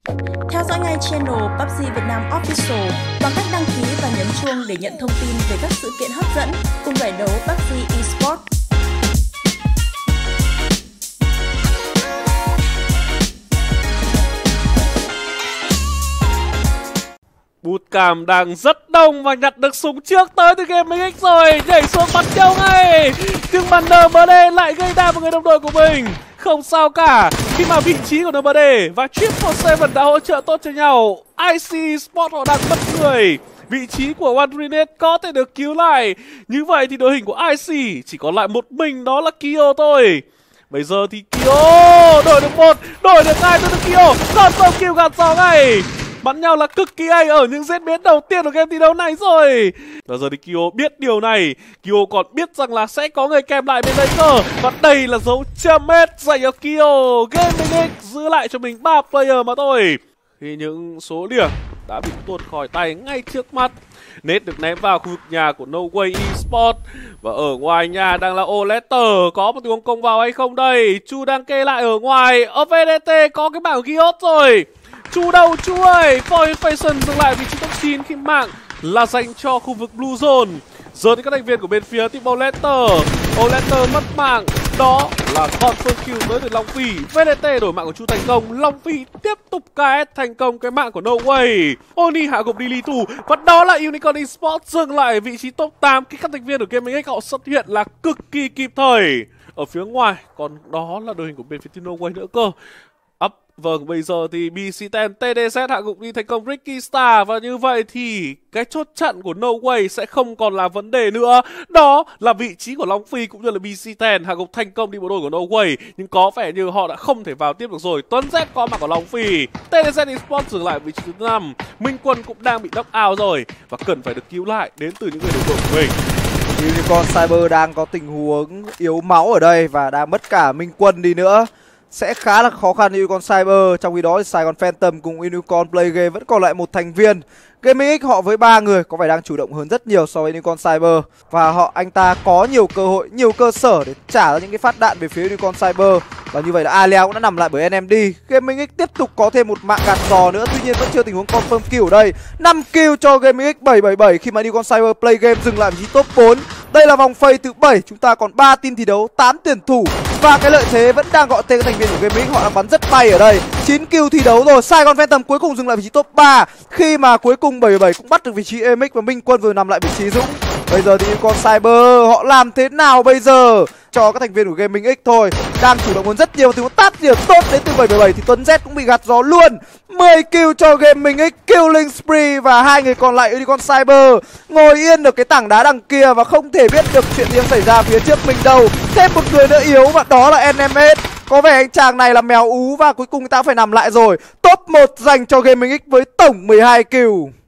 Theo dõi ngay channel PUBG Việt Nam Official bằng cách đăng ký và nhấn chuông để nhận thông tin về các sự kiện hấp dẫn cùng giải đấu PUBG Esports. Bootcamp đang rất đông và nhặt được súng trước tới từ Gaming X rồi, nhảy xuống bắn nhau ngay. Nhưng mà NMD lại gây đam vào người đồng đội của mình. Không sao cả, khi mà vị trí của NMD và Triple7 đã hỗ trợ tốt cho nhau. IC Esports họ đang mất người. Vị trí của One Grenade có thể được cứu lại. Như vậy thì đội hình của IC chỉ còn lại một mình, đó là Kyo thôi. Bây giờ thì Kyo đổi được một, đổi được hai, tôi được Kyo confirm kill gạt gió ngay. Bắn nhau là cực kỳ hay ở những diễn biến đầu tiên của game thi đấu này rồi. Và giờ thì Kyo biết điều này. Kyo còn biết rằng là sẽ có người kèm lại bên đây cơ. Và đây là dấu chấm hết dành cho Kyo. Gaming X giữ lại cho mình 3 player mà thôi. Khi những số điểm đã bị tuột khỏi tay ngay trước mắt. Nate được ném vào khu vực nhà của No Way Esports. Và ở ngoài nhà đang là Oletter. Có một tình huống công vào hay không đây? Chu đang kê lại ở ngoài. Ở VDT có cái bảng Giot rồi. Chu đâu Chu ơi. For Inflation dừng lại vị trí top 9 khi mạng là dành cho khu vực Blue Zone. Giờ thì các thành viên của bên phía team Oletter mất mạng. Đó là confirm kill tới từ Long Phi. VDT đổi mạng của Chu thành công. Long Phi tiếp tục KS thành công cái mạng của No Way. Oni hạ gục đi Litu. Và đó là Unicorn Esports dừng lại vị trí top 8 khi các thành viên của Gaming X họ xuất hiện là cực kỳ kịp thời. Ở phía ngoài còn đó là đội hình của bên phía team No Way nữa cơ. Vâng, bây giờ thì BC10 TDZ hạ gục đi thành công Ricky Star. Và như vậy thì cái chốt chặn của No Way sẽ không còn là vấn đề nữa. Đó là vị trí của Long Phi cũng như là BC10 hạ gục thành công đi bộ đôi của No Way. Nhưng có vẻ như họ đã không thể vào tiếp được rồi. Tuấn Z có mặt của Long Phi. TDZ Esports dừng lại vị trí thứ 5. Minh Quân cũng đang bị knock out rồi và cần phải được cứu lại đến từ những người đồng đội của mình. Unicorn Cyber đang có tình huống yếu máu ở đây và đang mất cả Minh Quân đi nữa. Sẽ khá là khó khăn Unicorn Cyber. Trong khi đó thì Saigon Phantom cùng Unicorn Play Game vẫn còn lại một thành viên. Gaming X họ với 3 người có vẻ đang chủ động hơn rất nhiều so với Unicorn Cyber. Và anh ta có nhiều cơ hội, nhiều cơ sở để trả ra những cái phát đạn về phía Unicorn Cyber. Và như vậy là Alia cũng đã nằm lại bởi NMD. Gaming X tiếp tục có thêm một mạng gạt giò nữa. Tuy nhiên vẫn chưa tình huống confirm kill ở đây. 5 kill cho Gaming X 777 khi mà Unicorn Cyber Play Game dừng lại vị trí top 4. Đây là vòng phase thứ 7. Chúng ta còn 3 team thi đấu, 8 tuyển thủ. Và cái lợi thế vẫn đang gọi tên các thành viên của Gaming X. Họ đang bắn rất bay ở đây. 9 kill thi đấu rồi. Saigon Phantom cuối cùng dừng lại vị trí top 3. Khi mà cuối cùng 77 cũng bắt được vị trí Emix và Minh Quân vừa nằm lại vị trí Dũng. Bây giờ thì Unicorn Cyber họ làm thế nào bây giờ? Cho các thành viên của Gaming X thôi. Đang chủ động hơn rất nhiều. Thì một tát điểm tốt đến từ 777 thì Tuấn Z cũng bị gạt gió luôn. 10 kill cho Gaming X, killing spree. Và hai người còn lại Unicorn Cyber ngồi yên ở cái tảng đá đằng kia và không thể biết được chuyện gì xảy ra phía trước mình đâu. Thêm một người nữa yếu và đó là NMS. Có vẻ anh chàng này là mèo ú và cuối cùng người ta phải nằm lại rồi. Top 1 dành cho Gaming X với tổng 12 kill.